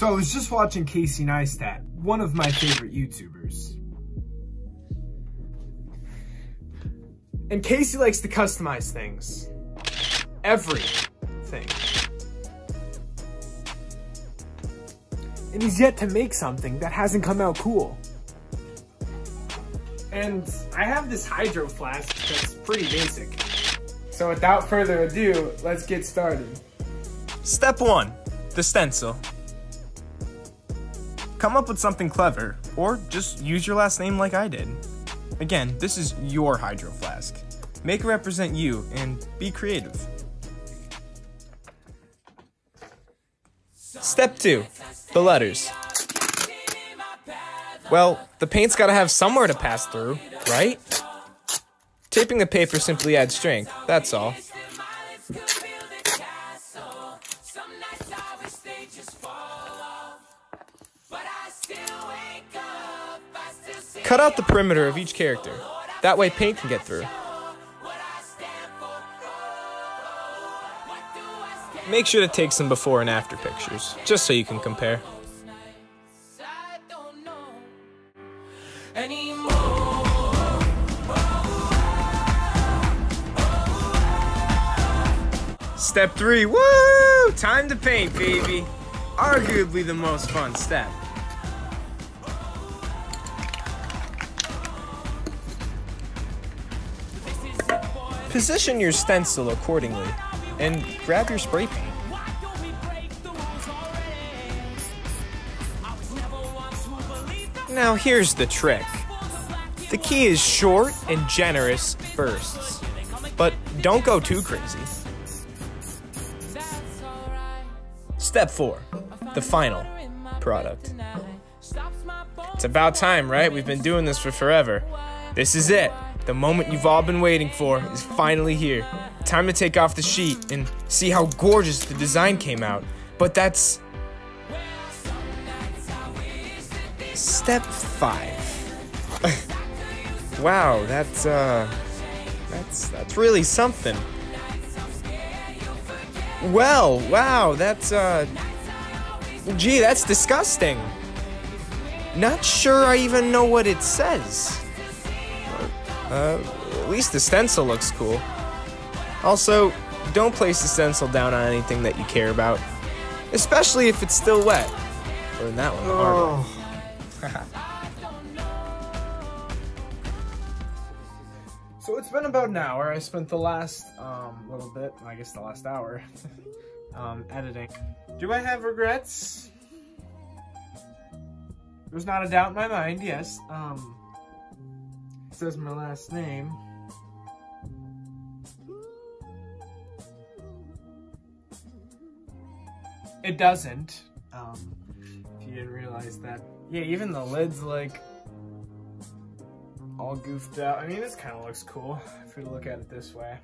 So I was just watching CASEY NEISTAT, one of my favorite YouTubers. And Casey likes to customize things. Everything. And he's yet to make something that hasn't come out cool. And I have this HydroFlask that's pretty basic. So without further ado, let's get started. Step 1, the stencil. Come up with something clever, or just use your last name like I did. Again, this is your HydroFlask. Make it represent you and be creative. Step 2, the letters. Well, the paint's gotta have somewhere to pass through, right? Taping the paper simply adds strength, that's all. Cut out the perimeter of each character. That way paint can get through. Make sure to take some before and after pictures, just so you can compare. Step 3, woo! Time to paint, baby. Arguably the most fun step. Position your stencil accordingly, and grab your spray paint. Now here's the trick. The key is short and generous bursts, but don't go too crazy. Step 4, the final product. It's about time, right? We've been doing this for forever. This is it. The moment you've all been waiting for is finally here. Time to take off the sheet and see how gorgeous the design came out. But that's step 5. Wow, that's really something. Well, wow, that's gee, that's disgusting. Not sure I even know what it says. At least the stencil looks cool. Also, don't place the stencil down on anything that you care about, especially if it's still wet. Or in that one, Oh. So it's been about an hour. I spent the last little bit, I guess the last hour, editing. Do I have regrets? There's not a doubt in my mind, yes. It says my last name. It doesn't. If you didn't realize that. Yeah, even the lid's like all goofed out. I mean, this kind of looks cool if you look at it this way.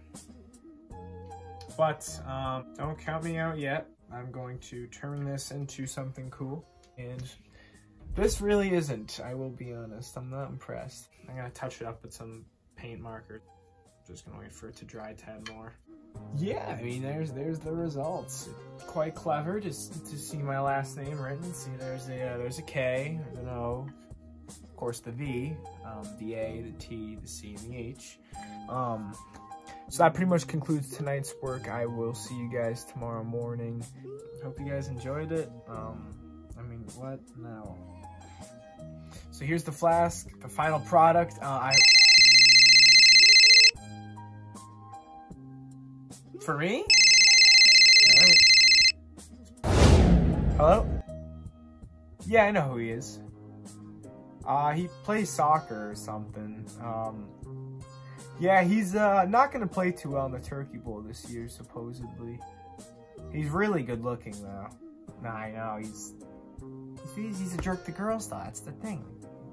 But don't count me out yet. I'm going to turn this into something cool. And this really isn't, I will be honest. I'm not impressed. I'm gonna touch it up with some paint marker. I'm just gonna wait for it to dry 10 more. Yeah, I mean, there's the results. Quite clever just to see my last name written. See, there's a K, there's an O, of course the V, the A, the T, the C, and the H. So that pretty much concludes tonight's work. I will see you guys tomorrow morning. Hope you guys enjoyed it. I mean, what? No. So here's the flask, the final product. For me? All right. Hello? Yeah, I know who he is. He plays soccer or something. Yeah, he's not gonna play too well in the Turkey Bowl this year, supposedly. He's really good looking though. Nah, I know, he's a jerk to girls though, that's the thing.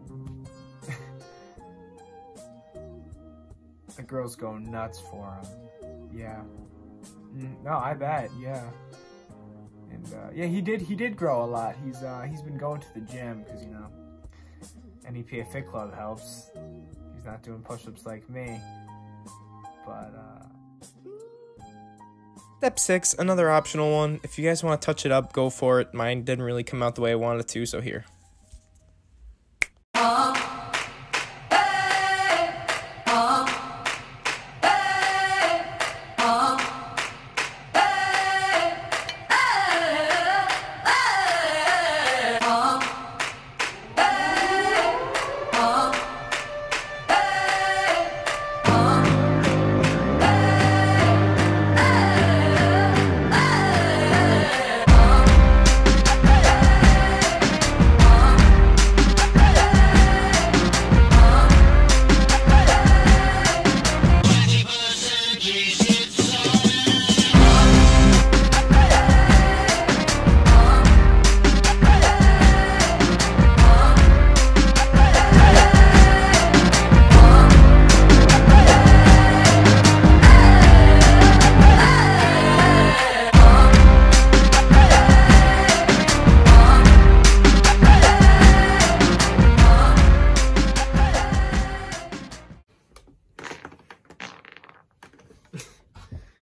The girls go nuts for him. Yeah. No, I bet, yeah. And yeah, he did grow a lot. He's been going to the gym because, you know, NEPA Fit Club helps. He's not doing push-ups like me. But Step 6, another optional one. If you guys want to touch it up, go for it. Mine didn't really come out the way I wanted it to, so here.